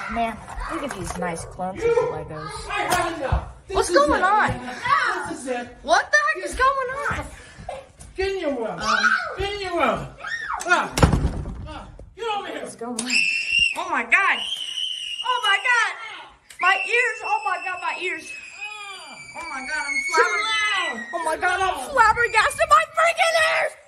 Man, look at these nice clumsy Legos. What's going on? What the heck is going on? Get in your world. Get in your world. Get over here. What's going on? Oh my God. Oh my God. My ears. Oh my God, my ears. Oh my God, I'm flabbergasted. Oh my God, I'm flabbergasted. My freaking ears.